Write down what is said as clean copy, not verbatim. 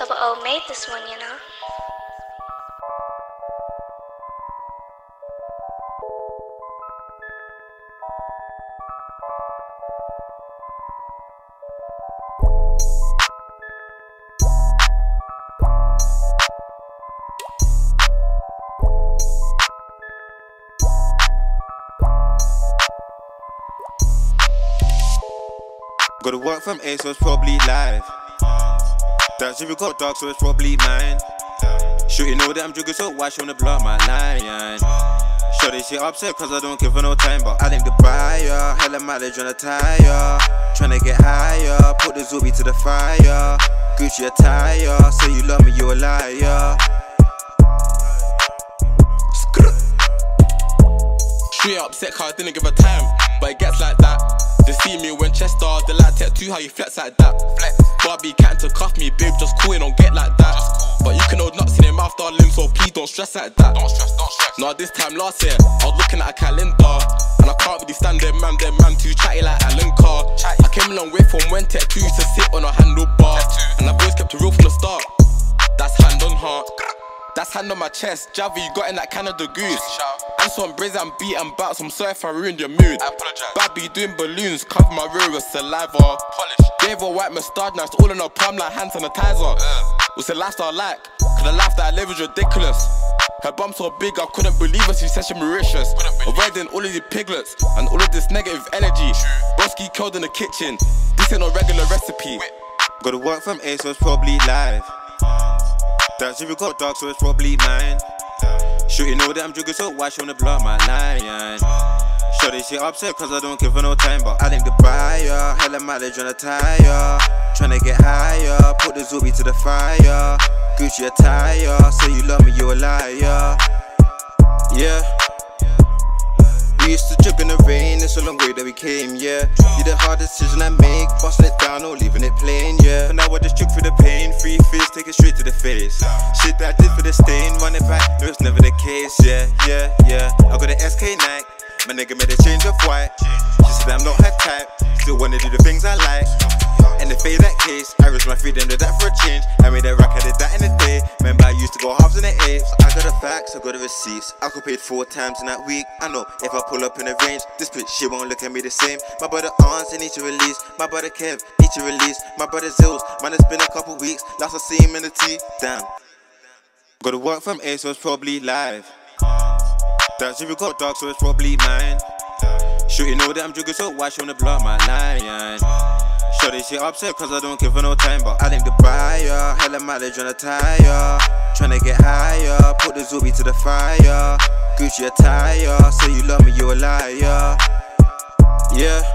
Double O made this one, you know. Got to work from 8, so it's probably live. That zero got dark, so it's probably mine. Shooting all that I'm drinking, so why she wanna blow up my line? Sure they shit upset cause I don't give her no time, but I think the buyer, hella mileage on a tire. Tryna get higher, put the Zuby to the fire. Gucci attire, say you love me, you a liar. Straight upset cause I didn't give her time, but it gets like that. They see me Winchester, they like tattoo how you flex like that. Barbie can't to cuff me, babe, just cool, it don't get like that. But you can hold nuts in your mouth, darling, so please don't stress like that. Don't stress. Nah, this time last year, I was looking at a calendar, and I can't really stand them man too chatty like Alan Carr. I came a long way from when Tech 2 used to sit on a handlebar, and I've always kept it real from the start. That's hand on heart, that's hand on my chest. Javi, you got in that Canada Goose. I'm so on brazen and beat and bounce, I'm sorry if I ruined your mood. Babby doing balloons, cover my room with saliva. Gave her white moustache, now it's all in her palm like hand sanitizer. What's the lifestyle like? Cause the life that I live is ridiculous. Her bum so big, I couldn't believe her, she said she Mauritius. Avoiding all of these piglets and all of this negative energy. Broski killed in the kitchen, this ain't no regular recipe. Got to work from 8, so it's probably live. That zero got dark, so it's probably mine. Shooting all that I'm drinking, so why she wanna blow up my line? Sure they shit upset cause I don't give her no time, but I think the buyer, hella mileage on a tire. Tryna get higher, put the Zuby to the fire. Gucci attire, say you love me, you a liar. Yeah. We used to drip in the rain, it's a long way that we came, yeah. Did the hard decision I make, busting it down or leaving it plain, yeah. But now I just drink for the pain, free fizz, take it straight to the face. Shit that I did for the stain, run it back, no it's never the case, yeah. I got an SK Nike, my nigga made a change of white. She said I'm not her type, still wanna do the things I like. And to fade that case, I risked my freedom, did that for a change. I made that rack, I did that in a day. Remember I used to go halves and the eights. I got the facts, I got the receipts. I could pay 4 times in that week. I know if I pull up in the range, this bitch shit won't look at me the same. My brother Arns, they need to release. My brother Kev, need to release. My brother Zills, man, it's been a couple weeks. Last I see him in the T, damn. Got to work from 8, so it's probably live. That zero got dark, so it's probably mine. Shooting all that I'm drinking, so why she wanna blow up my line? Sure they shit upset cause I don't give her no time, but I think the buyer, hella mileage on a tire. Tryna get higher, put the Zuby to the fire. Gucci attire, say you love me, you a liar. Yeah.